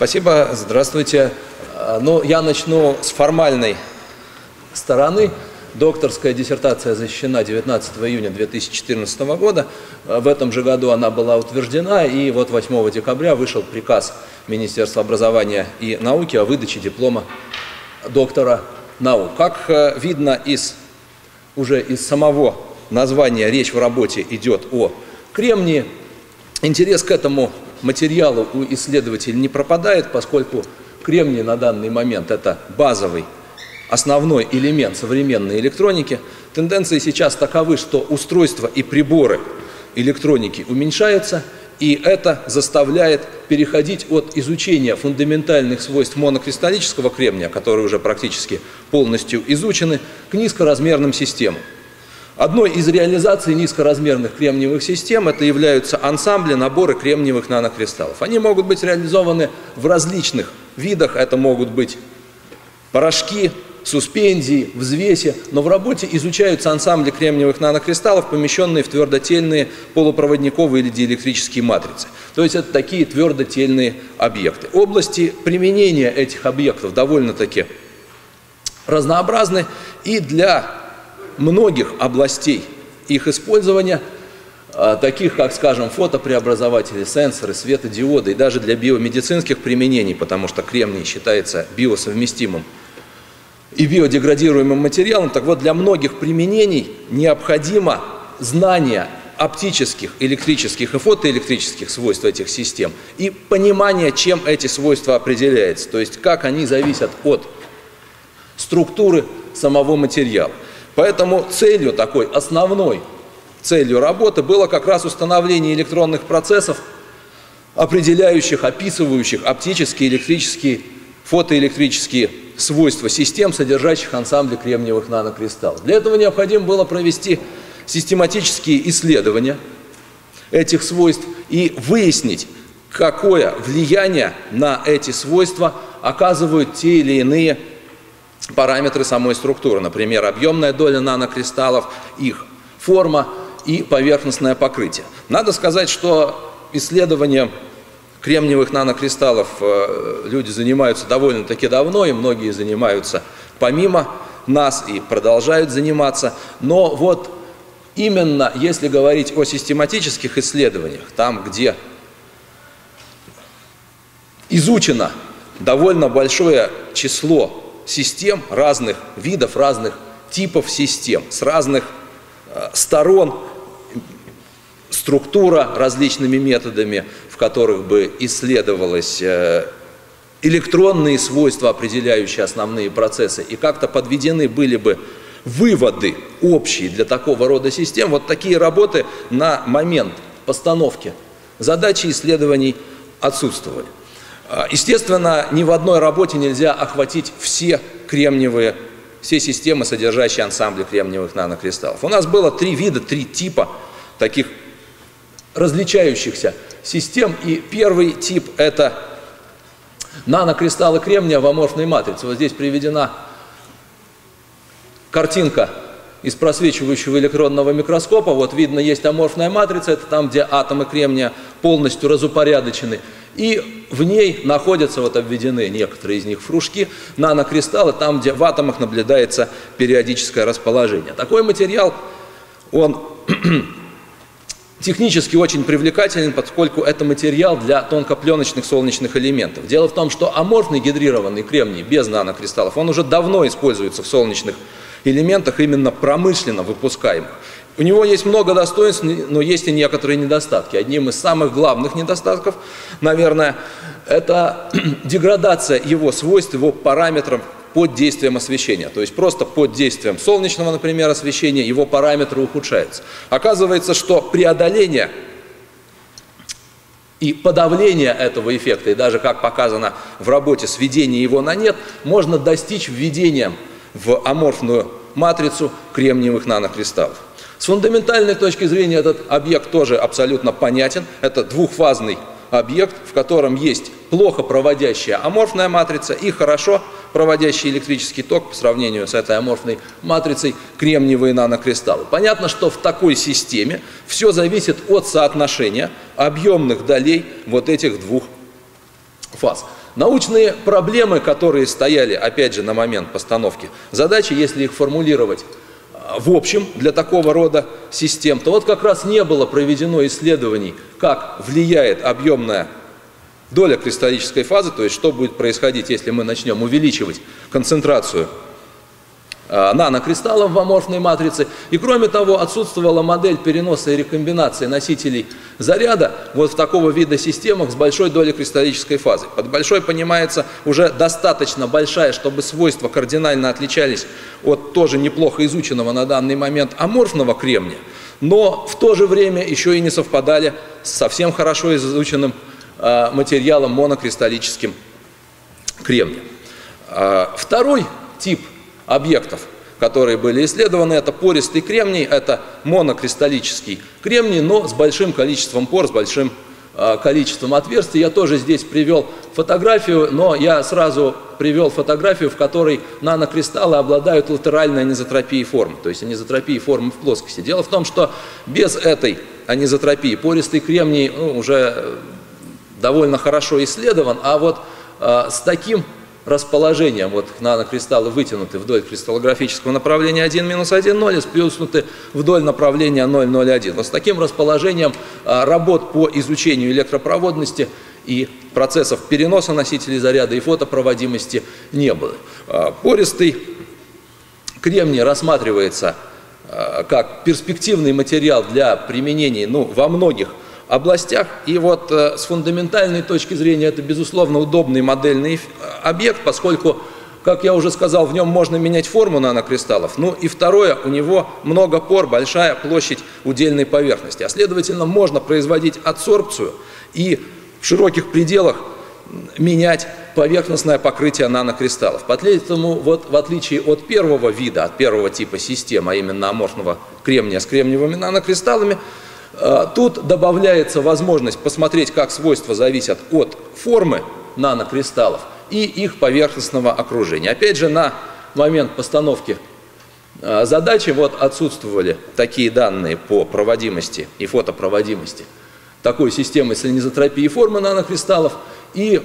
Спасибо, здравствуйте. Ну, я начну с формальной стороны. Докторская диссертация защищена 19 июня 2014 года. В этом же году она была утверждена, и вот 8 декабря вышел приказ Министерства образования и науки о выдаче диплома доктора наук. Как видно уже из самого названия, речь в работе идет о кремнии. Интерес к этому материалу у исследователей не пропадает, поскольку кремний на данный момент это базовый, основной элемент современной электроники. Тенденции сейчас таковы, что устройства и приборы электроники уменьшаются, и это заставляет переходить от изучения фундаментальных свойств монокристаллического кремния, которые уже практически полностью изучены, к низкоразмерным системам. Одной из реализаций низкоразмерных кремниевых систем это являются ансамбли, наборы кремниевых нанокристаллов. Они могут быть реализованы в различных видах, это могут быть порошки, суспензии, взвеси, но в работе изучаются ансамбли кремниевых нанокристаллов, помещенные в твердотельные полупроводниковые или диэлектрические матрицы. То есть это такие твердотельные объекты. Области применения этих объектов довольно-таки разнообразны, и для многих областей их использования, таких как, скажем, фотопреобразователи, сенсоры, светодиоды, и даже для биомедицинских применений, потому что кремний считается биосовместимым и биодеградируемым материалом. Так вот, для многих применений необходимо знание оптических, электрических и фотоэлектрических свойств этих систем и понимание, чем эти свойства определяются, то есть как они зависят от структуры самого материала. Поэтому целью такой, основной целью работы было как раз установление электронных процессов, определяющих, описывающих оптические, электрические, фотоэлектрические свойства систем, содержащих ансамбли кремниевых нанокристаллов. Для этого необходимо было провести систематические исследования этих свойств и выяснить, какое влияние на эти свойства оказывают те или иные параметры самой структуры, например, объемная доля нанокристаллов, их форма и поверхностное покрытие. Надо сказать, что исследованием кремниевых нанокристаллов люди занимаются довольно-таки давно, и многие занимаются помимо нас и продолжают заниматься. Но вот именно если говорить о систематических исследованиях, там, где изучено довольно большое число систем разных видов, разных типов систем, с разных сторон, структура различными методами, в которых бы исследовалось электронные свойства, определяющие основные процессы, и как-то подведены были бы выводы общие для такого рода систем. Вот такие работы на момент постановки задачи исследований отсутствовали. Естественно, ни в одной работе нельзя охватить все системы, содержащие ансамбли кремниевых нанокристаллов. У нас было три типа таких различающихся систем. И первый тип – это нанокристаллы кремния в аморфной матрице. Вот здесь приведена картинка из просвечивающего электронного микроскопа. Вот видно, есть аморфная матрица, это там, где атомы кремния полностью разупорядочены. И в ней находятся, вот обведены некоторые из них фружки, нанокристаллы, там, где в атомах наблюдается периодическое расположение. Такой материал, он технически очень привлекателен, поскольку это материал для тонкопленочных солнечных элементов. Дело в том, что аморфный гидрированный кремний без нанокристаллов, он уже давно используется в солнечных элементах, именно промышленно выпускаемых. У него есть много достоинств, но есть и некоторые недостатки. Одним из самых главных недостатков, наверное, это деградация его свойств, его параметров под действием освещения. То есть просто под действием солнечного, например, освещения его параметры ухудшаются. Оказывается, что преодоление и подавление этого эффекта, и даже, как показано в работе, сведение его на нет, можно достичь введением в аморфную матрицу кремниевых нанокристаллов. С фундаментальной точки зрения этот объект тоже абсолютно понятен. Это двухфазный объект, в котором есть плохо проводящая аморфная матрица и хорошо проводящий электрический ток по сравнению с этой аморфной матрицей кремниевые нанокристаллы. Понятно, что в такой системе все зависит от соотношения объемных долей вот этих двух фаз. Научные проблемы, которые стояли, опять же, на момент постановки задачи, если их формулировать в общем для такого рода систем, то вот как раз не было проведено исследований, как влияет объемная доля кристаллической фазы, то есть что будет происходить, если мы начнем увеличивать концентрацию нанокристаллов в аморфной матрице. И кроме того, отсутствовала модель переноса и рекомбинации носителей заряда вот в такого вида системах с большой долей кристаллической фазы. Под большой понимается уже достаточно большая, чтобы свойства кардинально отличались от тоже неплохо изученного на данный момент аморфного кремния, но в то же время еще и не совпадали с совсем хорошо изученным материалом монокристаллическим кремнием. Второй тип объектов, которые были исследованы, это пористый кремний, это монокристаллический кремний, но с большим количеством пор, с большим количеством отверстий. Я тоже здесь привел фотографию, но я сразу привел фотографию, в которой нанокристаллы обладают латеральной анизотропией формы, то есть анизотропией формы в плоскости. Дело в том, что без этой анизотропии пористый кремний уже довольно хорошо исследован, а вот с таким расположением, вот нанокристаллы вытянуты вдоль кристаллографического направления 1-1,0 и сплюснуты вдоль направления 0,0,1. Вот с таким расположением работ по изучению электропроводности и процессов переноса носителей заряда и фотопроводимости не было. Пористый кремний рассматривается как перспективный материал для применений во многих областях, и вот с фундаментальной точки зрения это, безусловно, удобный модельный объект, поскольку, как я уже сказал, в нем можно менять форму нанокристаллов, и второе, у него много пор, большая площадь удельной поверхности, а следовательно, можно производить адсорбцию и в широких пределах менять поверхностное покрытие нанокристаллов. Поэтому, вот, в отличие от первого вида, от первого типа систем, а именно аморфного кремния с кремниевыми нанокристаллами, тут добавляется возможность посмотреть, как свойства зависят от формы нанокристаллов и их поверхностного окружения. Опять же, на момент постановки задачи вот отсутствовали такие данные по проводимости и фотопроводимости такой системы с анизотропией формы нанокристаллов. И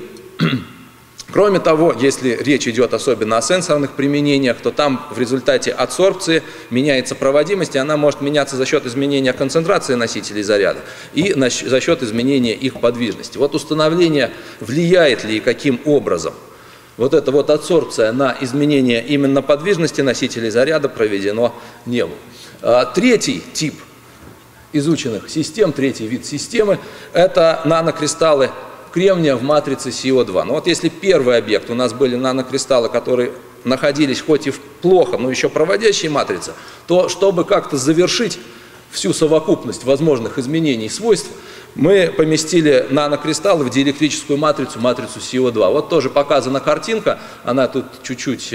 кроме того, если речь идет особенно о сенсорных применениях, то там в результате адсорбции меняется проводимость, и она может меняться за счет изменения концентрации носителей заряда и за счет изменения их подвижности. Вот установление, влияет ли и каким образом вот эта вот адсорбция на изменение именно подвижности носителей заряда проведено не было. Третий тип изученных систем, третий вид системы – это нанокристаллы кремния в матрице СО2. Но вот если первый объект, у нас были нанокристаллы, которые находились хоть и в плохо, но еще проводящей матрице, то чтобы как-то завершить всю совокупность возможных изменений свойств, мы поместили нанокристаллы в диэлектрическую матрицу, матрицу СО2. Вот тоже показана картинка, она тут чуть-чуть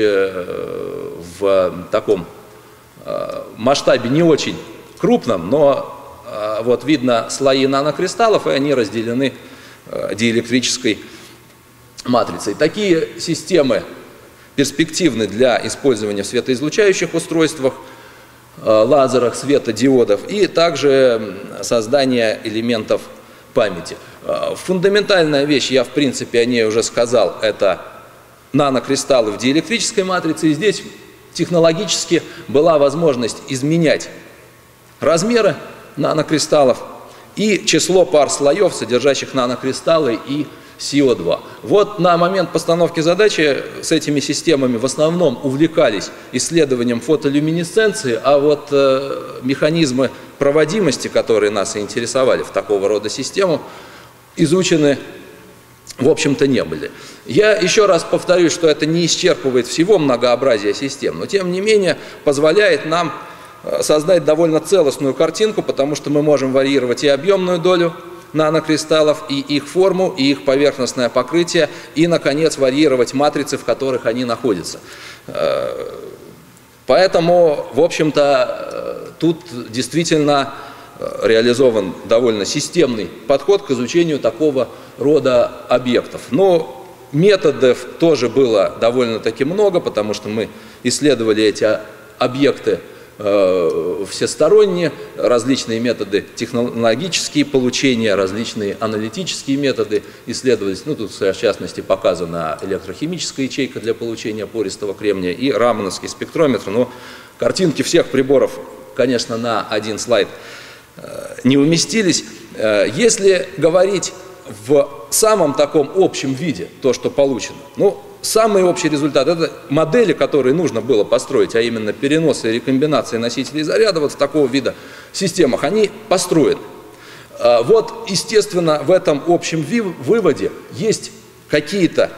в таком масштабе не очень крупном, но вот видно слои нанокристаллов, и они разделены диэлектрической матрицей. Такие системы перспективны для использования в светоизлучающих устройствах, лазерах, светодиодов и также создания элементов памяти. Фундаментальная вещь, я в принципе о ней уже сказал, это нанокристаллы в диэлектрической матрице. И здесь технологически была возможность изменять размеры нанокристаллов и число пар слоев, содержащих нанокристаллы и СО2. Вот на момент постановки задачи с этими системами в основном увлекались исследованием фотолюминесценции, а вот механизмы проводимости, которые нас интересовали в такого рода систему, изучены, в общем-то, не были. Я еще раз повторюсь, что это не исчерпывает всего многообразия систем, но тем не менее позволяет нам создать довольно целостную картинку, потому что мы можем варьировать и объемную долю нанокристаллов, и их форму, и их поверхностное покрытие, и, наконец, варьировать матрицы, в которых они находятся. Поэтому, в общем-то, тут действительно реализован довольно системный подход к изучению такого рода объектов. Но методов тоже было довольно-таки много, потому что мы исследовали эти объекты всесторонние, различные методы технологические получения, различные аналитические методы исследовательские. Ну, тут в частности показана электрохимическая ячейка для получения пористого кремния и рамановский спектрометр. Но картинки всех приборов, конечно, на один слайд не уместились. Если говорить в самом таком общем виде, то, что получено, ну, самый общий результат – это модели, которые нужно было построить, а именно переносы и рекомбинации носителей заряда вот в такого вида системах, они построены. Вот, естественно, в этом общем выводе есть какие-то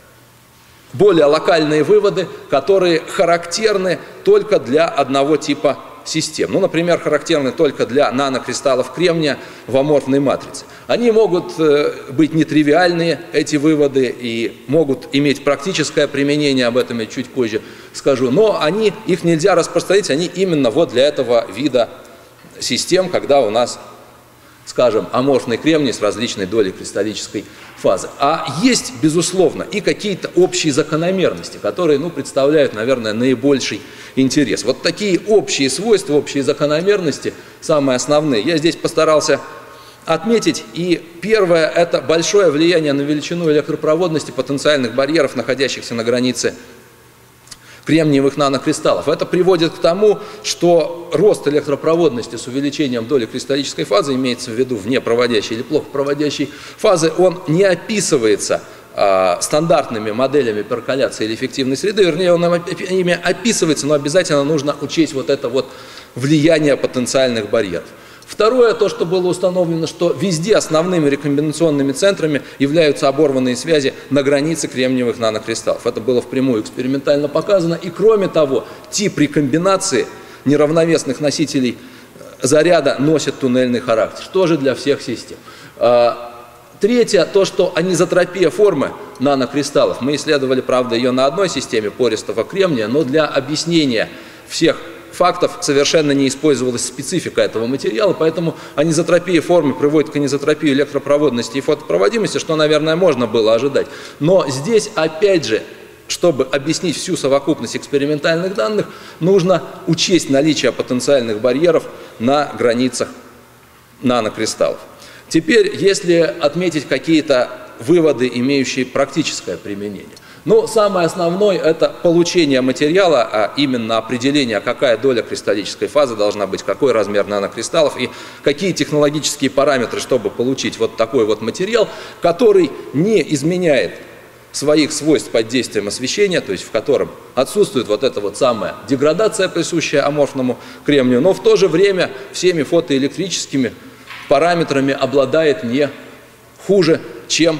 более локальные выводы, которые характерны только для одного типа систем. Ну, например, характерны только для нанокристаллов кремния в аморфной матрице. Они могут быть нетривиальные, эти выводы, и могут иметь практическое применение, об этом я чуть позже скажу, но их нельзя распространить, они именно вот для этого вида систем, когда у нас, скажем, аморфный кремний с различной долей кристаллической фазы. А есть, безусловно, и какие-то общие закономерности, которые, ну, представляют, наверное, наибольший интерес. Вот такие общие свойства, общие закономерности, самые основные, я здесь постарался отметить. И первое – это большое влияние на величину электропроводности потенциальных барьеров, находящихся на границе кремниевых нанокристаллов. Это приводит к тому, что рост электропроводности с увеличением доли кристаллической фазы, имеется в виду внепроводящей или плохо проводящей фазы, он не описывается стандартными моделями перколяции или эффективной среды, вернее, он ими описывается, но обязательно нужно учесть вот это вот влияние потенциальных барьеров. Второе, то, что было установлено, что везде основными рекомбинационными центрами являются оборванные связи на границе кремниевых нанокристаллов. Это было впрямую экспериментально показано. И кроме того, тип рекомбинации неравновесных носителей заряда носит туннельный характер, тоже для всех систем. Третье, то, что анизотропия формы нанокристаллов. Мы исследовали, правда, ее на одной системе пористого кремния, но для объяснения всех фактов совершенно не использовалась специфика этого материала, поэтому анизотропия формы приводит к анизотропии электропроводности и фотопроводимости, что, наверное, можно было ожидать. Но здесь, опять же, чтобы объяснить всю совокупность экспериментальных данных, нужно учесть наличие потенциальных барьеров на границах нанокристаллов. Теперь, если отметить какие-то выводы, имеющие практическое применение. Ну, самое основное – это получение материала, а именно определение, какая доля кристаллической фазы должна быть, какой размер нанокристаллов и какие технологические параметры, чтобы получить вот такой вот материал, который не изменяет своих свойств под действием освещения, то есть в котором отсутствует вот эта вот самая деградация, присущая аморфному кремнию, но в то же время всеми фотоэлектрическими параметрами обладает не хуже, чем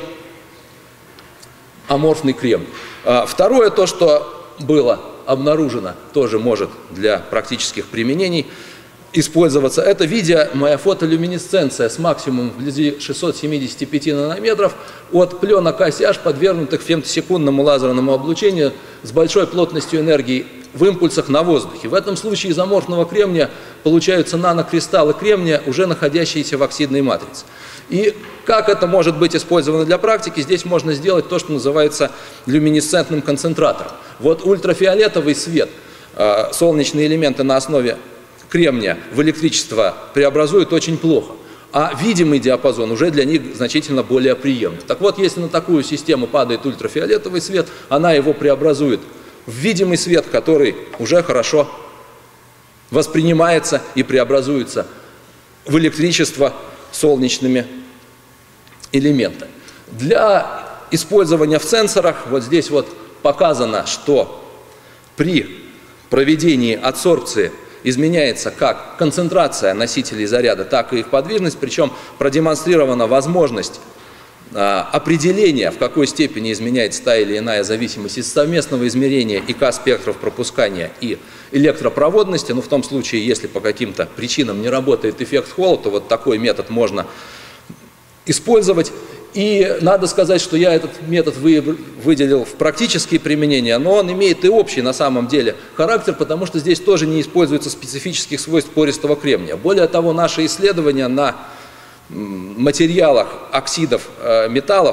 аморфный кремний. Второе, то, что было обнаружено, тоже может для практических применений использоваться, это видимая фотолюминесценция с максимумом вблизи 675 нанометров от пленок ACH, подвергнутых фемтосекундному лазерному облучению с большой плотностью энергии в импульсах на воздухе. В этом случае из аморфного кремния получаются нанокристаллы кремния, уже находящиеся в оксидной матрице. И как это может быть использовано для практики? Здесь можно сделать то, что называется люминесцентным концентратором. Вот ультрафиолетовый свет, солнечные элементы на основе кремния в электричество преобразуют очень плохо, а видимый диапазон уже для них значительно более приемлем. Так вот, если на такую систему падает ультрафиолетовый свет, она его преобразует в видимый свет, который уже хорошо воспринимается и преобразуется в электричество солнечными элементами. Для использования в сенсорах вот здесь вот показано, что при проведении адсорбции изменяется как концентрация носителей заряда, так и их подвижность, причем продемонстрирована возможность определения, в какой степени изменяется та или иная зависимость из совместного измерения ИК-спектров пропускания и электропроводности. Но в том случае, если по каким-то причинам не работает эффект Холла, то вот такой метод можно использовать. И надо сказать, что я этот метод выделил в практические применения, но он имеет и общий на самом деле характер, потому что здесь тоже не используется специфических свойств пористого кремния. Более того, наши исследования на материалах оксидов металлов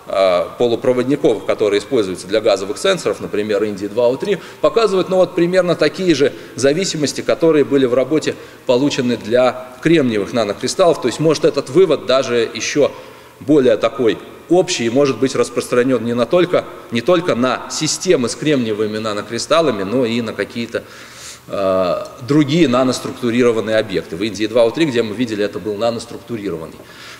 полупроводников, которые используются для газовых сенсоров, например, Индии-2O3, показывают ну, вот, примерно такие же зависимости, которые были в работе получены для кремниевых нанокристаллов. То есть может этот вывод даже еще более такой общий и может быть распространен не только на системы с кремниевыми нанокристаллами, но и на какие-то другие наноструктурированные объекты. В Индии-2O3, где мы видели, это был наноструктурированный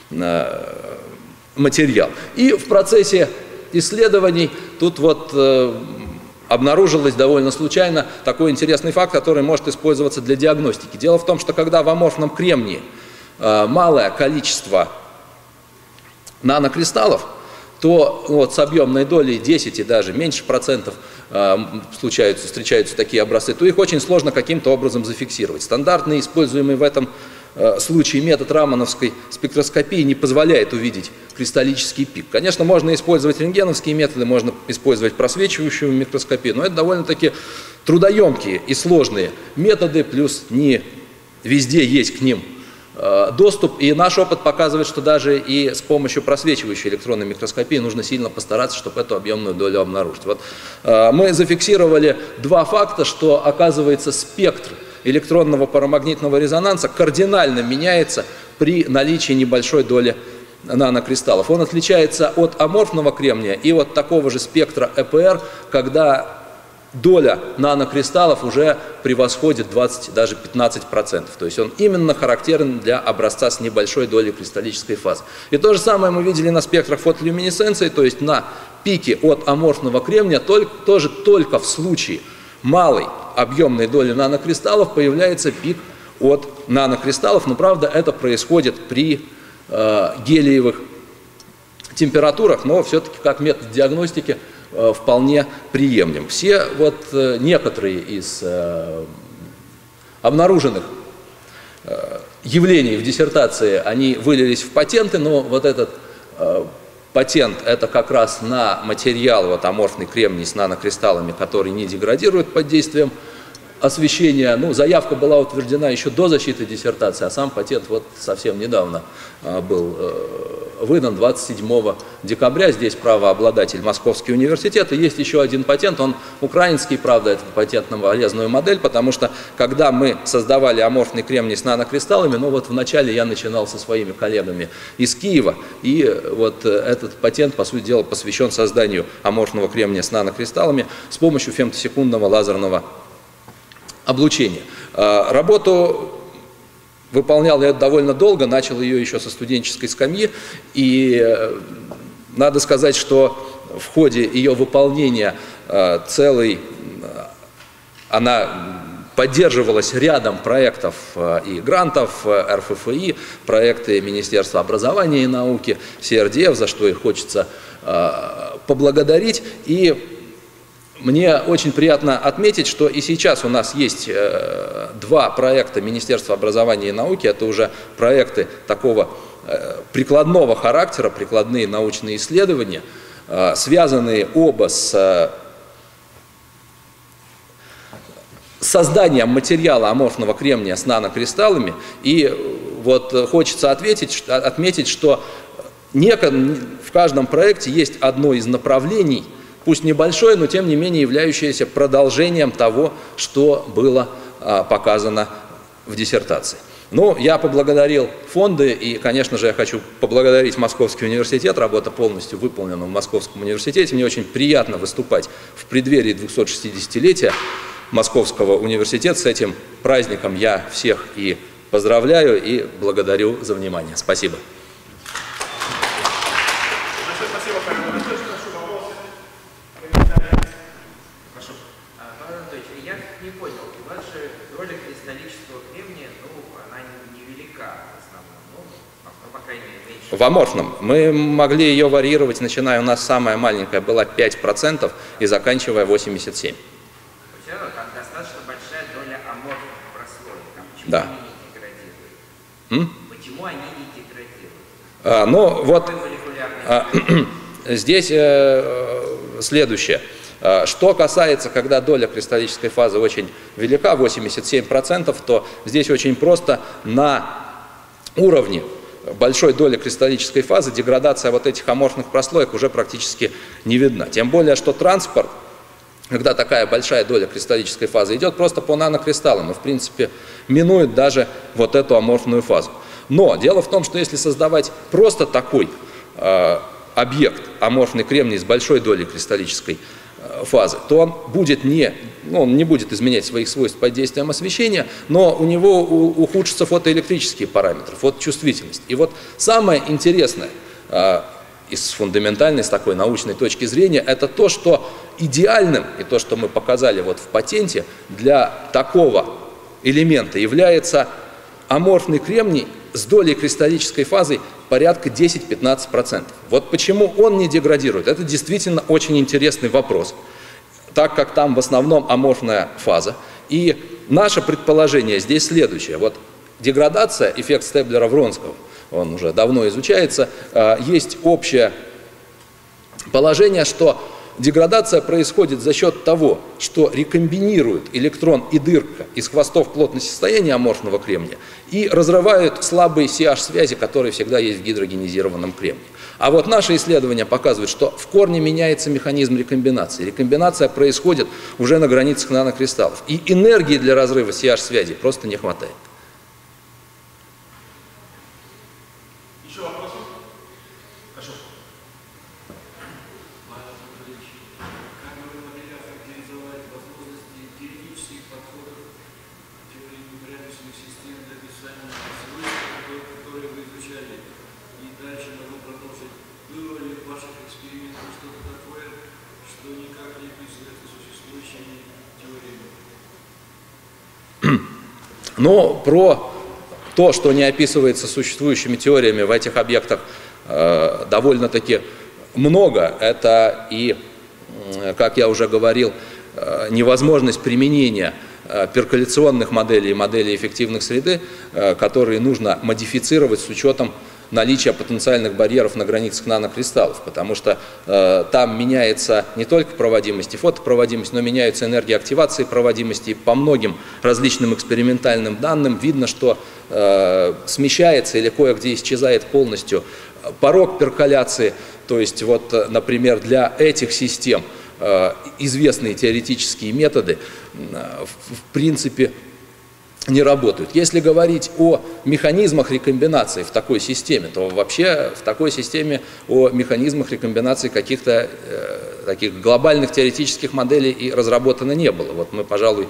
материал. И в процессе исследований тут вот обнаружилось довольно случайно такой интересный факт, который может использоваться для диагностики. Дело в том, что когда в аморфном кремнии малое количество нанокристаллов, то вот с объемной долей 10 и даже меньше процентов встречаются такие образцы, то их очень сложно каким-то образом зафиксировать. Стандартный, используемый в этом случае метод рамановской спектроскопии не позволяет увидеть кристаллический пик. Конечно, можно использовать рентгеновские методы, можно использовать просвечивающую микроскопию, но это довольно-таки трудоемкие и сложные методы, плюс не везде есть к ним доступ, и наш опыт показывает, что даже и с помощью просвечивающей электронной микроскопии нужно сильно постараться, чтобы эту объемную долю обнаружить. Вот, мы зафиксировали два факта, что, оказывается, спектр электронного парамагнитного резонанса кардинально меняется при наличии небольшой доли нанокристаллов. Он отличается от аморфного кремния и от такого же спектра ЭПР, когда доля нанокристаллов уже превосходит 20, даже 15%. То есть он именно характерен для образца с небольшой долей кристаллической фазы. И то же самое мы видели на спектрах фотолюминесценции, то есть на пике от аморфного кремния только в случае малой объемной доли нанокристаллов появляется пик от нанокристаллов, но правда это происходит при гелиевых температурах, но все-таки как метод диагностики вполне приемлем. Все вот некоторые из обнаруженных явлений в диссертации, они вылились в патенты, но вот этот патент это как раз на материал вот, аморфный кремний с нанокристаллами, который не деградирует под действием освещения. Ну, заявка была утверждена еще до защиты диссертации, а сам патент вот совсем недавно был выдан, 27 декабря. Здесь правообладатель Московский университет. И есть еще один патент, он украинский, правда, это патент на полезную модель, потому что когда мы создавали аморфный кремний с нанокристаллами, ну вот вначале я начинал со своими коллегами из Киева, и вот этот патент, по сути дела, посвящен созданию аморфного кремния с нанокристаллами с помощью фемтосекундного лазерного облучения. Работу выполнял я довольно долго, начал ее еще со студенческой скамьи, и надо сказать, что в ходе ее выполнения она поддерживалась рядом проектов и грантов РФФИ, проекты Министерства образования и науки, СРДФ, за что их хочется поблагодарить. И мне очень приятно отметить, что и сейчас у нас есть два проекта Министерства образования и науки. Это уже проекты такого прикладного характера, прикладные научные исследования, связанные оба с созданием материала аморфного кремния с нанокристаллами. И вот хочется отметить, что в каждом проекте есть одно из направлений, пусть небольшое, но тем не менее являющееся продолжением того, что было показано в диссертации. Ну, я поблагодарил фонды, и, конечно же, я хочу поблагодарить Московский университет. Работа полностью выполнена в Московском университете. Мне очень приятно выступать в преддверии 260-летия Московского университета. С этим праздником я всех и поздравляю, и благодарю за внимание. Спасибо. В аморфном мы могли ее варьировать, начиная, у нас самая маленькая была 5% и заканчивая 87%. Там достаточно большая доля аморфных прослоек. Почему да. они не деградируют? Почему они не деградируют? Здесь следующее. Что касается, когда доля кристаллической фазы очень велика, 87%, то здесь очень просто на уровне большой доли кристаллической фазы деградация вот этих аморфных прослоек уже практически не видна. Тем более, что транспорт, когда такая большая доля кристаллической фазы идет просто по нанокристаллам и, в принципе, минует даже вот эту аморфную фазу. Но дело в том, что если создавать просто такой объект, аморфный кремний с большой долей кристаллической фазы, то он не будет изменять своих свойств под действием освещения, но у него ухудшатся фотоэлектрические параметры, фоточувствительность. И вот самое интересное из фундаментальной, с такой научной точки зрения, это то, что идеальным, и то, что мы показали вот в патенте, для такого элемента является аморфный кремний с долей кристаллической фазы порядка 10-15%. Вот почему он не деградирует. Это действительно очень интересный вопрос, так как там в основном аморфная фаза. И наше предположение здесь следующее. Вот деградация, эффект Стеблера-Вронского, он уже давно изучается, есть общее положение, что деградация происходит за счет того, что рекомбинируют электрон и дырка из хвостов плотности состояния аморфного кремния и разрывают слабые CH-связи, которые всегда есть в гидрогенизированном кремнии. А вот наши исследования показывают, что в корне меняется механизм рекомбинации. Рекомбинация происходит уже на границах нанокристаллов. И энергии для разрыва CH-связей просто не хватает. Еще вопросы? Прошу. Как вы могли охарактеризовать возможности теоретических подходов к теории порядочных систем для описания свойств, которые вы изучали? И дальше могу продолжить. Было ли в ваших экспериментах что-то такое, что никак не описывается существующими теориями? Но про то, что не описывается существующими теориями в этих объектах, довольно-таки много. Это и, как я уже говорил, невозможность применения перколяционных моделей и моделей эффективных среды, которые нужно модифицировать с учетом наличия потенциальных барьеров на границах нанокристаллов, потому что там меняется не только проводимость и фотопроводимость, но меняются энергии активации проводимости. И по многим различным экспериментальным данным видно, что смещается или кое-где исчезает полностью порог перколяции. То есть, вот, например, для этих систем известные теоретические методы в принципе не работают. Если говорить о механизмах рекомбинации в такой системе, то вообще в такой системе о механизмах рекомбинации каких-то таких глобальных теоретических моделей и разработано не было. Вот мы, пожалуй,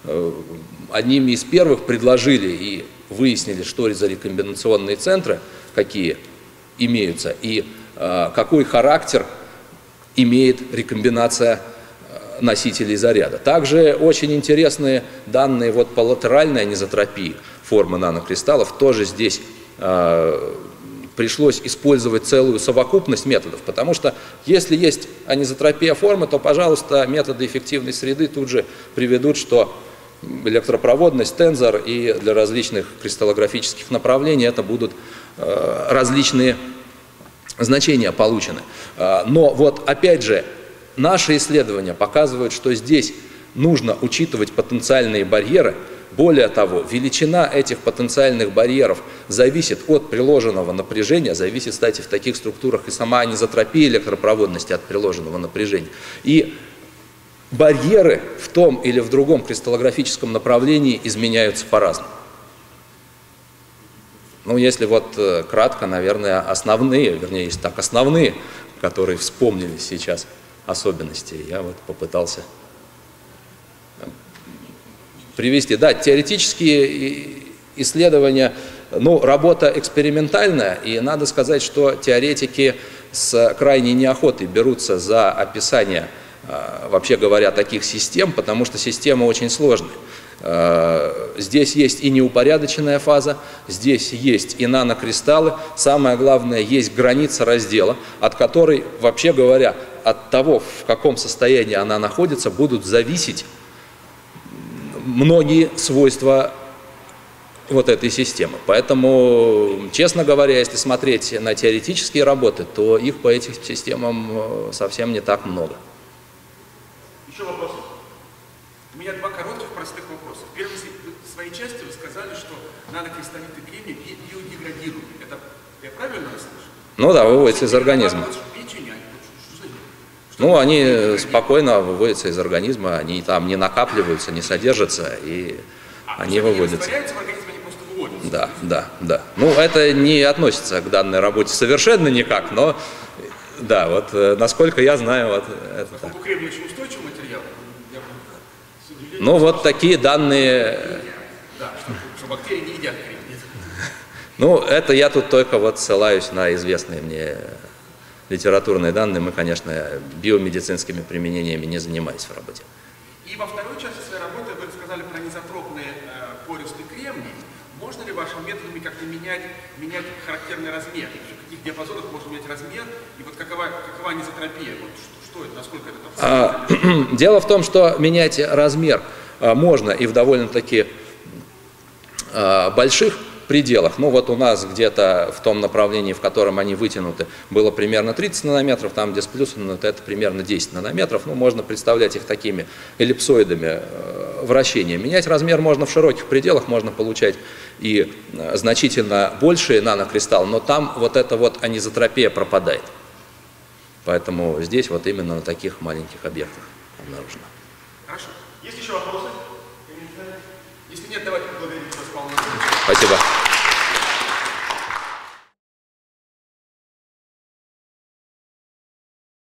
одними из первых предложили и выяснили, что за рекомбинационные центры, какие имеются, и какой характер имеет рекомбинация носителей заряда. Также очень интересные данные вот по латеральной анизотропии формы нанокристаллов. Тоже здесь пришлось использовать целую совокупность методов, потому что если есть анизотропия формы, то, пожалуйста, методы эффективной среды тут же приведут, что электропроводность, тензор, и для различных кристаллографических направлений это будут различные значения получены. Но вот опять же, наши исследования показывают, что здесь нужно учитывать потенциальные барьеры. Более того, величина этих потенциальных барьеров зависит от приложенного напряжения, зависит, кстати, в таких структурах и сама анизотропия электропроводности от приложенного напряжения. И барьеры в том или в другом кристаллографическом направлении изменяются по-разному. Ну, если вот кратко, наверное, основные, вернее, если так, основные, которые вспомнились сейчас, особенности, я вот попытался привести. Да, теоретические исследования, ну, работа экспериментальная, и надо сказать, что теоретики с крайней неохотой берутся за описание, вообще говоря, таких систем, потому что система очень сложная. Здесь есть и неупорядоченная фаза, здесь есть и нанокристаллы. Самое главное, есть граница раздела, от которой, вообще говоря, от того, в каком состоянии она находится, будут зависеть многие свойства вот этой системы. Поэтому, честно говоря, если смотреть на теоретические работы, то их по этим системам совсем не так много. Еще вопросы? У меня два коротких простых вопроса. В первой своей части вы сказали, что нанокристаллиты кремния биодеградируют. Это Я правильно слышу? Ну да, выводятся из организма. Печень, что за дело? Ну, они спокойно выводятся из организма, они там не накапливаются, не содержатся, и они выводятся. Растворяются в организме, они просто выводятся. Да, да, да. Ну, это не относится к данной работе совершенно никак, но да, вот насколько я знаю, вот это так. Поскольку кремний очень устойчивый материал, я с удивлением... Ну, вот такие данные. Да, что бактерии не едят кремний. Ну, это я тут только вот ссылаюсь на известные мне литературные данные. Мы, конечно, биомедицинскими применениями не занимались в работе. И во второй части своей работы вы рассказали про низотропный пористый кремний. Можно ли вашими методами как-то менять характерный размер? В каких диапазонах можно менять размер? И вот какова низотропия? Вот что это, насколько это? Дело в том, что менять размер можно и в довольно-таки больших пределах. Ну вот у нас где-то в том направлении, в котором они вытянуты, было примерно 30 нанометров, там где сплюснуто это примерно 10 нанометров. Ну можно представлять их такими эллипсоидами вращения. Менять размер можно в широких пределах, можно получать и значительно большие нанокристаллы, но там вот эта вот анизотропия пропадает. Поэтому здесь вот именно на таких маленьких объектах обнаружено. Хорошо. Есть еще вопросы? Если нет, давайте поблагодарим вас. Спасибо.